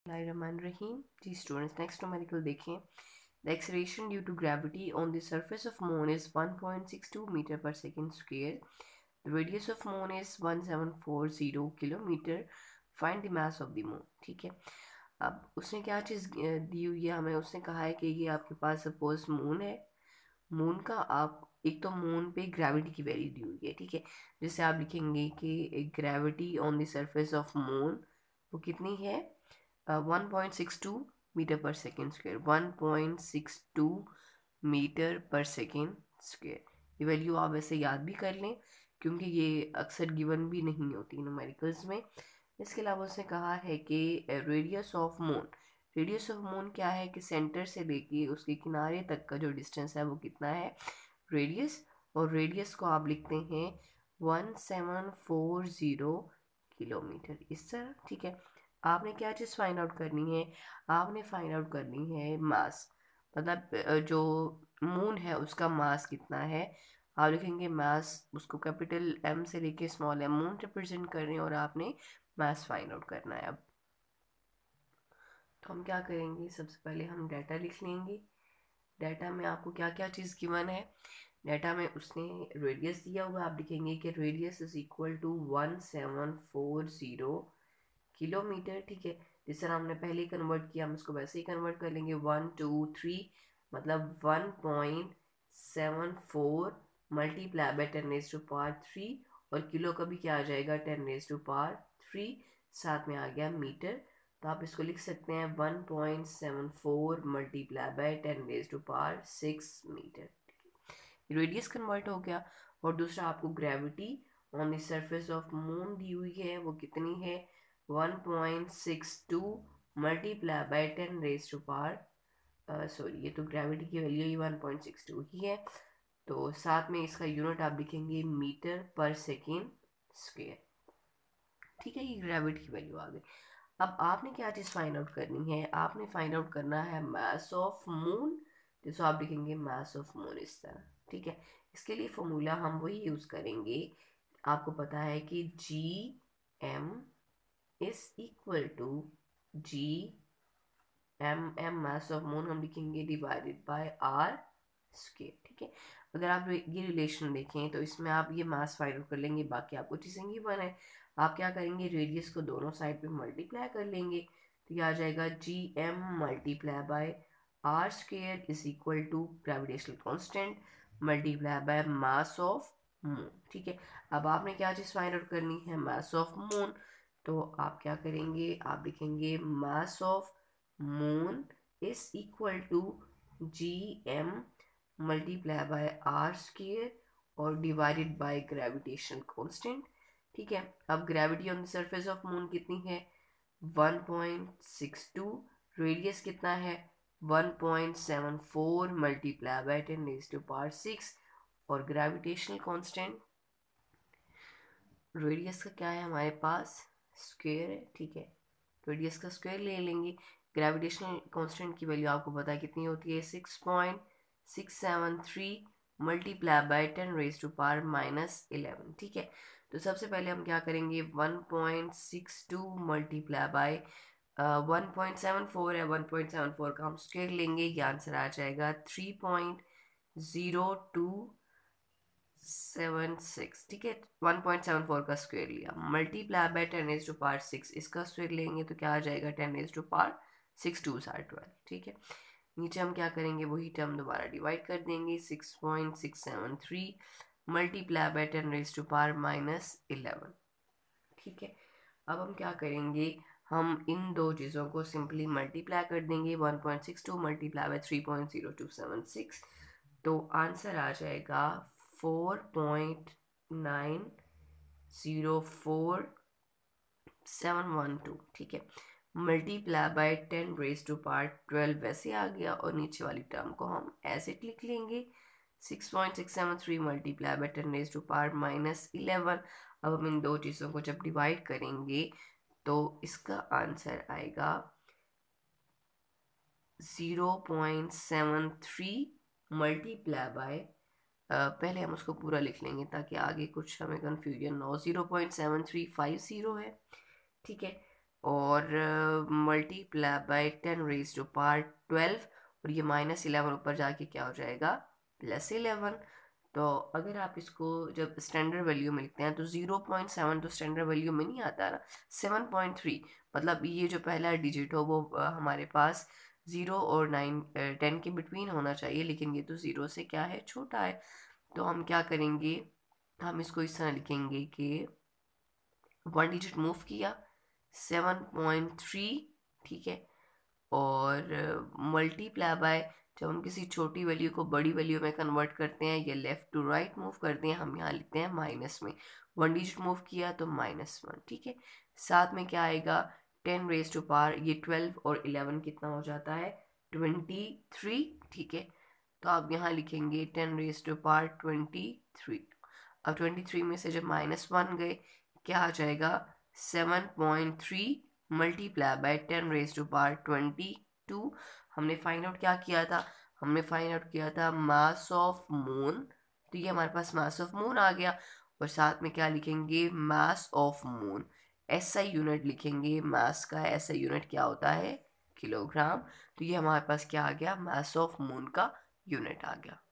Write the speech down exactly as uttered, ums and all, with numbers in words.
Bismillahirrahmanirrahim. जी students, next numerical देखें. The acceleration due to gravity on the surface of moon is one point six two metre per second square. The radius of moon is one seven four zero kilometre. Find the mass of the moon. ठीक है, अब उसने क्या चीज़ दी हुई है हमें. उसने कहा है कि ये आपके पास सपोज मून है. मून का आप एक तो मून पे ग्रेविटी की वैल्यू दी हुई है. ठीक है, जैसे आप लिखेंगे कि gravity on the surface of moon वो कितनी है, one point six two metre per second square. One point six two metre per second square. ये वैल्यू आप वैसे याद भी कर लें क्योंकि ये अक्सर गिवन भी नहीं होती न्यूमेरिकल्स में. इसके अलावा उसने कहा है कि radius of moon. Radius of moon क्या है कि सेंटर से लेके उसके किनारे तक का जो डिस्टेंस है वो कितना है, रेडियस. और रेडियस को आप लिखते हैं one seven four zero kilometre, इस तरह. ठीक है, आपने क्या चीज़ फाइंड आउट करनी है, आपने फाइंड आउट करनी है मास. मतलब जो मून है उसका मास कितना है. आप लिखेंगे मास, उसको कैपिटल एम से लेके स्मॉल एम मून रिप्रेजेंट कर रहे हैं और आपने मास फाइंड आउट करना है. अब तो हम क्या करेंगे, सबसे पहले हम डाटा लिख लेंगे. डाटा में आपको क्या क्या चीज़ गिवन है. डाटा में उसने रेडियस दिया हुआ, आप लिखेंगे कि radius is equal to one seven four zero kilometre. ठीक है, जिस तरह हमने पहले कन्वर्ट किया हम इसको वैसे ही कन्वर्ट कर लेंगे. वन टू थ्री मतलब one point seven four multiply by ten raise to power three. और किलो का भी क्या आ जाएगा, ten raise to power three. साथ में आ गया मीटर. तो आप इसको लिख सकते हैं one point seven four multiply by ten raise to power six metre. Radius convert हो गया. और दूसरा आपको gravity on the surface of moon दी हुई है, वो कितनी है, one point six two multiply by ten raise to power, sorry ये तो ग्रेविटी की वैल्यू ही वन पॉइंट सिक्स टू ही है. तो साथ में इसका यूनिट आप लिखेंगे मीटर पर सेकेंड स्क्वायर. ठीक है, ये ग्रेविटी की वैल्यू आ गई. अब आपने क्या चीज़ फाइंड आउट करनी है, आपने फाइंड आउट करना है मास ऑफ मून. जैसे आप लिखेंगे मास ऑफ मून इस तरह. ठीक है, इसके लिए फॉर्मूला हम वही यूज़ करेंगे. आपको पता है कि G M is equal to G M M mass of moon हम लिखेंगे डिवाइडेड बाय आर स्क्वायर. ठीक है, अगर आप ये रिलेशन देखें तो इसमें आप ये मास फाइंड आउट कर लेंगे, बाकी आपको चीज़ें गिवन है. आप क्या करेंगे, रेडियस को दोनों साइड पे मल्टीप्लाई कर लेंगे. तो ये आ जाएगा G M multiply by R square is equal to gravitational constant multiply by mass of moon. ठीक है, अब आपने क्या चीज़ फाइंड आउट करनी है, मास ऑफ मून. तो आप क्या करेंगे, आप लिखेंगे mass of moon is equal to G M multiply by R square और डिवाइडेड बाय ग्रेविटेशनल कांस्टेंट. ठीक है, अब gravity on the surface of moon कितनी है, one point six two. Radius कितना है, one point seven four multiply by ten raise to power six. और gravitational constant radius का क्या है हमारे पास, स्क्वायर है. ठीक है, रेडियस का स्क्वायर ले लेंगे. ग्रेविटेशनल कांस्टेंट की वैल्यू आपको पता है कितनी होती है, six point six seven three multiply by ten raise to power minus eleven. ठीक है, तो सबसे पहले हम क्या करेंगे, one point six two multiply by one point seven four है, वन पॉइंट सेवन फोर का हम स्क्वायर लेंगे, ये आंसर आ जाएगा three point zero two seven six. ठीक है, वन पॉइंट सेवन फोर का स्क्वायर लिया multiply by ten raise to power six, इसका स्क्वायर लेंगे तो क्या आ जाएगा, ten raise to power six two सार ट्वेल्व. ठीक है, नीचे हम क्या करेंगे, वही टर्म दोबारा डिवाइड कर देंगे. Six point six seven three multiply by ten raise to power minus eleven. ठीक है, अब हम क्या करेंगे, हम इन दो चीज़ों को सिंपली मल्टीप्लाई कर देंगे. One point six two multiply by three point zero two seven six, तो आंसर आ जाएगा four point nine zero four seven one two. ठीक है, multiply by ten raise to power twelve वैसे आ गया और नीचे वाली टर्म को हम ऐसे लिख लेंगे, six point six seven three multiply by ten raise to power minus eleven. अब हम इन दो चीज़ों को जब डिवाइड करेंगे तो इसका आंसर आएगा zero point seven three multiply by, पहले हम उसको पूरा लिख लेंगे ताकि आगे कुछ हमें कन्फ्यूजन ना हो. Zero point seven three five zero है. ठीक है, और multiply by ten raise to power twelve, और ये माइनस इलेवन ऊपर जाके क्या हो जाएगा, प्लस इलेवन। तो अगर आप इसको जब स्टैंडर्ड वैल्यू में लिखते हैं तो ज़ीरो पॉइंट सेवन तो स्टैंडर्ड वैल्यू में नहीं आता ना, सेवन पॉइंट थ्री, मतलब ये जो पहला डिजिट हो वो अ, हमारे पास ज़ीरो और नाइन टेन के बिटवीन होना चाहिए, लेकिन ये तो ज़ीरो से क्या है, छोटा है। तो हम क्या करेंगे, हम इसको इस तरह लिखेंगे कि वन डिजिट मूव किया, सेवन पॉइंट थ्री, ठीक है, और मल्टीप्लाई बाय, जब हम किसी छोटी वैल्यू को बड़ी वैल्यू में कन्वर्ट करते हैं या लेफ्ट टू राइट मूव करते हैं, हम यहाँ लिखते हैं माइनस में, वन डिजिट मूव किया तो माइनस वन, ठीक है। साथ में क्या आएगा, टेन रेज टू पावर, ये ट्वेल्व और इलेवन कितना हो जाता है, ट्वेंटी थ्री, ठीक है। तो आप यहाँ लिखेंगे ten raise to power twenty three. अब ट्वेंटी थ्री में से जब माइनस वन गए, क्या आ जाएगा, seven point three multiply by ten raise to power twenty two. हमने फाइंड आउट क्या किया था, हमने फाइंड आउट किया था मास ऑफ मून, तो ये हमारे पास मास ऑफ मून आ गया। और साथ में क्या लिखेंगे, mass of moon, SI unit लिखेंगे, मास का एसआई यूनिट क्या होता है, किलोग्राम। तो ये हमारे पास क्या आ गया, मास ऑफ मून का यूनिट आ गया।